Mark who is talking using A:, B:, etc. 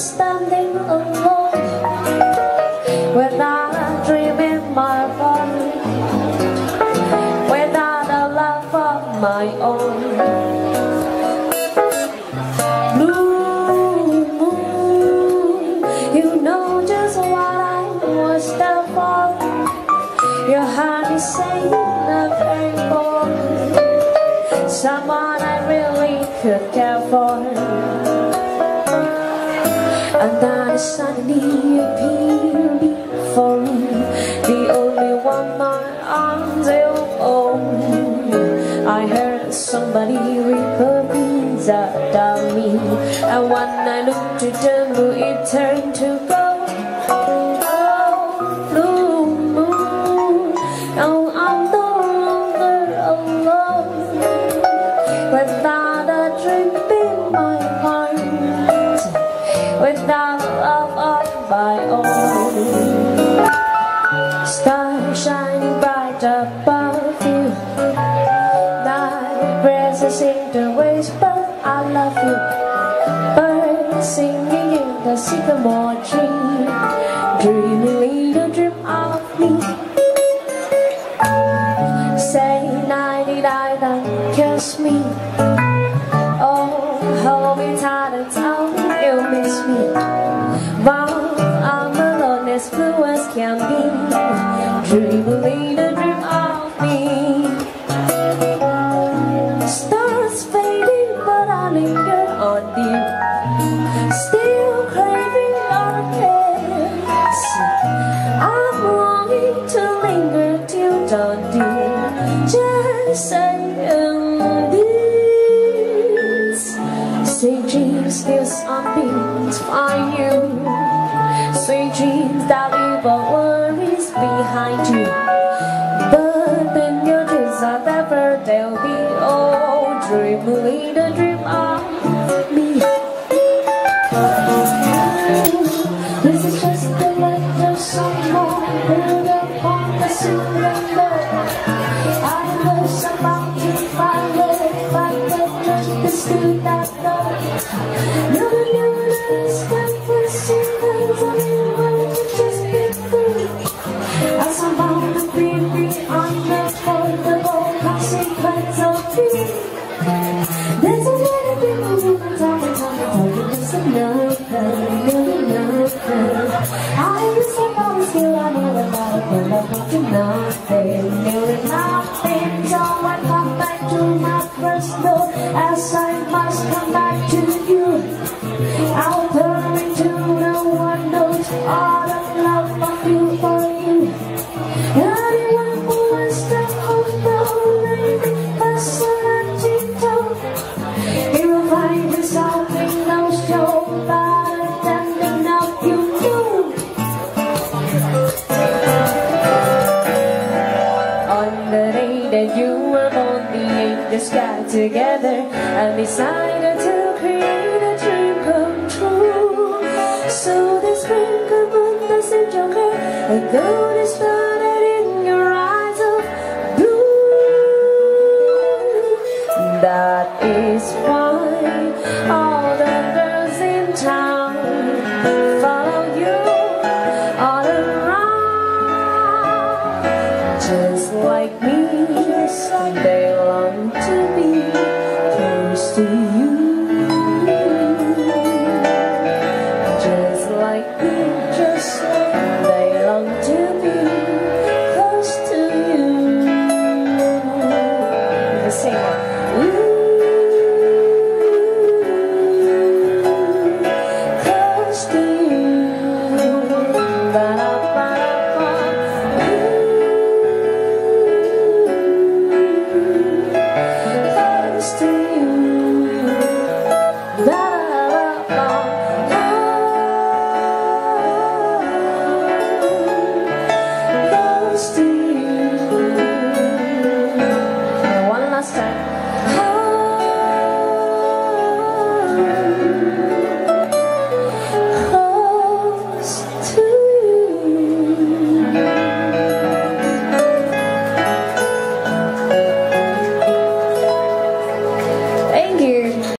A: standing alone without a dream in my heart, without a love of my own. Blue moon, you know just what I was there for. Your heart is saying a rainbow, someone I really could care for. And then suddenly appeared before me, the only one my arms will own. I heard somebody repeat that me, and when I looked to the moon, it turned to gold. Oh, blue moon, now I'm no longer alone, without a dream in my heart, without love of my own. Stars shining bright above you, night breezes seem to whisper I love you. Birds singing in the sycamore tree, dreaming little dream of me. Say nighty-night and kiss me, oh, hold me tight and tell me you miss me. While I'm alone as blue as can be, dream a little dream of me. Stars fading but I linger on you, still craving your kiss. I'm longing to linger till dawn, dear, just saying this. Sweet dreams still sunbeams find you, sweet dreams that leave all worries behind you. But when your dreams are never, they'll be all dream, a little dream of me. This is just the light of someone built upon the cylinder. I love someone to follow, but this to that love. Never knew that it's time for singers. I didn't want to just be free. As I'm bound to be unavoidable consequence of me. There's a little bit of woman talking, it's enough, nothing. I used to know still I never loved nothing, nearly nothing. So I come back to my first love, as I must come back to you. I'll turn into the one knows all the love I feel for you. Anyone who wants to hold the lady, he will find himself in no show better than the love you do. On the day that you were born, the angels got together and decided to create a dream come true. So they sprinkled on the central air, and gold is flooded in your eyes of blue. That is why all the girls in town follow you all around. Just like me, they long to be close to you.